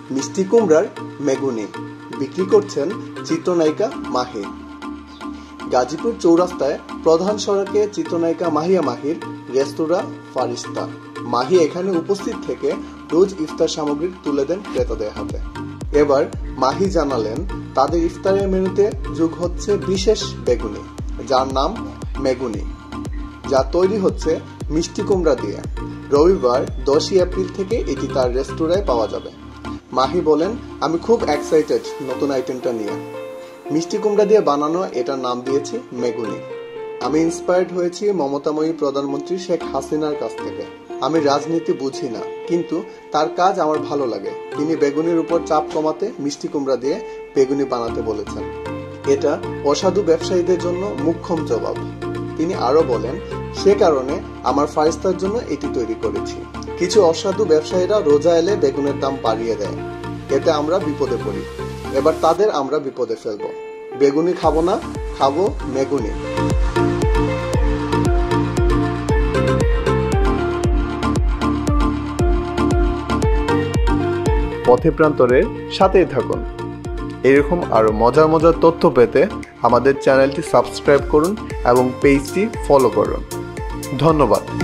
মিষ্টি কুমড়ার মেগুনি বিক্রি করছেন চিত্রনায়িকা মাহি। গাজীপুর চৌরাস্তায় প্রধান সড়কে চিত্রনায়িকা মাহিয়া মাহির রেস্তোরাঁ ফারিস্তা। মাহি এখানে উপস্থিত থেকে রোজ ইফতার সামগ্রী তুলে দেন ক্রেতাদের হাতে। এবার মাহি জানালেন তাদের ইফতারের মেনুতে যোগ হচ্ছে বিশেষ বেগুনি, যার নাম মেগুনি, যা তৈরি হচ্ছে মিষ্টি কুমড়া দিয়ে। রবিবার 10 এপ্রিল থেকে এটি তার রেস্তোরাঁয় পাওয়া যাবে। মাহি বলেন, আমি খুব এক্সাইটেড নতুন আইটেমটা নিয়ে। মিষ্টি কুমড়া দিয়ে বানানো এটার নাম দিয়েছি মেগুনি। আমি ইন্সপায়ার্ড হয়েছি মমতাময়ী প্রধানমন্ত্রী শেখ হাসিনার কাছ থেকে। আমি রাজনীতি বুঝি না, কিন্তু তার কাজ আমার ভালো লাগে। তিনি বেগুনির উপর চাপ কমাতে মিষ্টি কুমড়া দিয়ে বেগুনি বানাতে বলেছেন। এটা অসাধু ব্যবসায়ীদের জন্য মোক্ষম জবাব। তিনি আরো বলেন, সে কারণে আমার ফারিস্তার জন্য এটি তৈরি করেছি। কিছু অসাধু ব্যবসায়ীরা রোজা এলে বেগুনের দাম বাড়িয়ে দেয়, এতে আমরা বিপদে পড়ি। এবার তাদের আমরা বিপদে ফেলবো। বেগুনি খাবো না, খাবো মেগুনি। পথে প্রান্তরের সাথেই থাকুন। এরকম আরো মজার মজার তথ্য পেতে আমাদের চ্যানেলটি সাবস্ক্রাইব করুন এবং পেজটি ফলো করুন। ধন্যবাদ।